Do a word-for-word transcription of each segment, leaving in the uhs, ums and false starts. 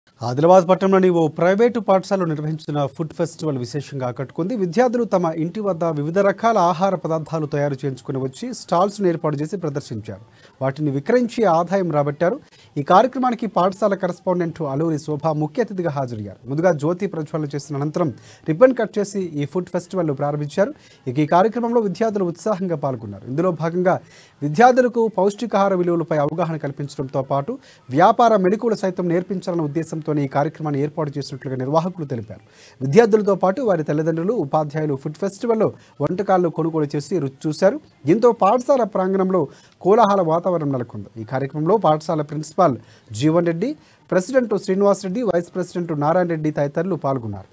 ఆదిలాబాద్ పట్టణంలోని ఓ ప్రైవేటు పాఠశాలలో నిర్వహించిన ఫుడ్ ఫెస్టివల్ విశేషంగా ఆకట్టుకుంది. విద్యార్థులు తమ ఇంటి వద్ద వివిధ రకాల ఆహార పదార్థాలు తయారు చేయించుకుని వచ్చి స్టాల్స్ ఏర్పాటు చేసి ప్రదర్శించారు. వాటిని విక్రయించి ఆదాయం రాబట్టారు. ఈ కార్యక్రమానికి పాఠశాల కరెస్పాండెంట్ అలూరి శోభ ముఖ్య అతిథిగా హాజరయ్యారు. ముందుగా జ్యోతి ప్రజ్వలన చేసిన అనంతరం రిబ్బన్ కట్ చేసి ఈ ఫుడ్ ఫెస్టివల్ ప్రారంభించారు. ఇక ఈ కార్యక్రమంలో విద్యార్థులు ఉత్సాహంగా పాల్గొన్నారు. ఇందులో భాగంగా విద్యార్థులకు పౌష్టికాహార విలువలపై అవగాహన కల్పించడంతో పాటు వ్యాపార మెళకువలు సైతం నేర్పించాలన్న ఉద్దేశంతో ఈ కార్యక్రమాన్ని ఏర్పాటు చేసినట్లుగా నిర్వాహకులు తెలిపారు. విద్యార్థులతో పాటు వారి తల్లిదండ్రులు, ఉపాధ్యాయులు ఫుడ్ ఫెస్టివల్లో వంటకాలను కొనుగోలు చేసి రుచి చూశారు. దీంతో పాఠశాల ప్రాంగణంలో కోలాహల వాతావరణం నెలకొంది. ఈ కార్యక్రమంలో పాఠశాల principal Jeevan Reddy, president Srinivas Reddy, vice president Narayana Reddy తదితరులు పాల్గొన్నారు.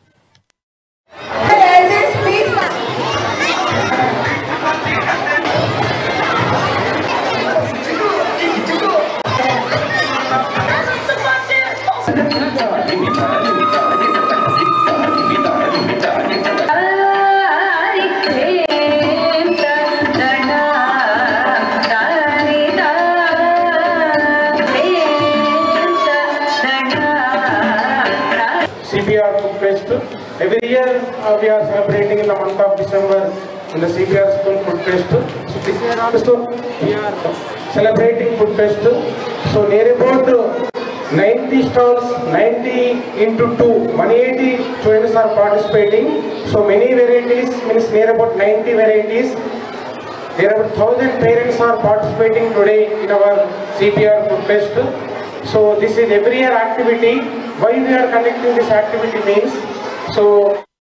C P R Food Fest. Every year uh, we are celebrating in the month of December in the C P R School Food Fest. So this year also we are celebrating Food Fest. So near about ninety stalls, ninety into two, one hundred eighty students are participating. So many varieties, means near about ninety varieties. There are about one thousand parents are participating today in our C P R Food Fest. So this is every year activity. Why we are conducting this activity means, so